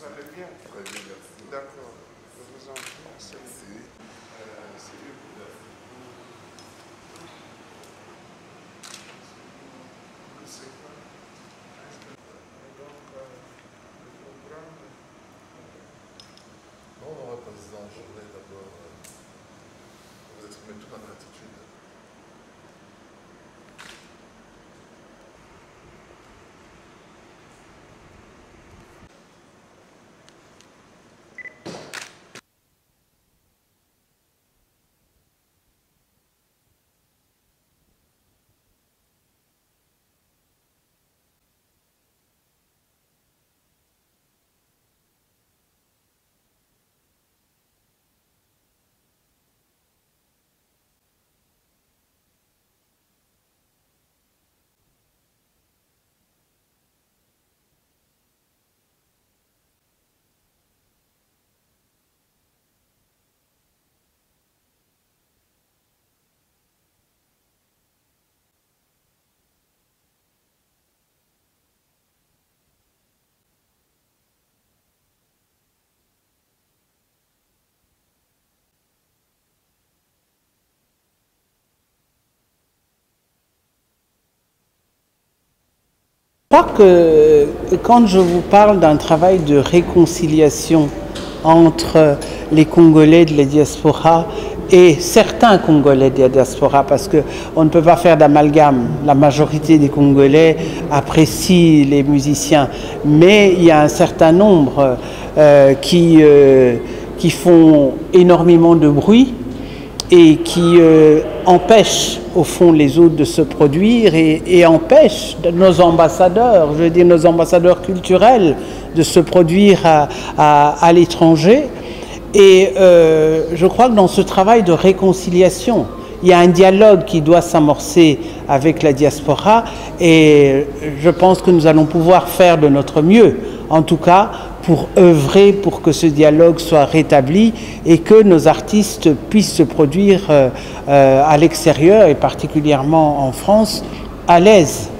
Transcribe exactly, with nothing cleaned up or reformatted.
Vous allez bien? Très bien, merci. D'accord. Je vous en prie. Merci. Merci. Euh, c'est eux. Je sais pas. Donc, euh, le programme. Non, on va président, je voulais d'abord euh, vous exprimer toute ma gratitude. Je crois que quand je vous parle d'un travail de réconciliation entre les Congolais de la diaspora et certains Congolais de la diaspora, parce qu'on ne peut pas faire d'amalgame, la majorité des Congolais apprécient les musiciens, mais il y a un certain nombre euh, qui, euh, qui font énormément de bruit et qui euh, empêchent au fond les autres de se produire et, et empêchent nos ambassadeurs, je veux dire nos ambassadeurs culturels, de se produire à, à, à l'étranger. Et euh, je crois que dans ce travail de réconciliation, il y a un dialogue qui doit s'amorcer avec la diaspora et je pense que nous allons pouvoir faire de notre mieux, en tout cas pour œuvrer pour que ce dialogue soit rétabli et que nos artistes puissent se produire euh, euh, à l'extérieur et particulièrement en France à l'aise.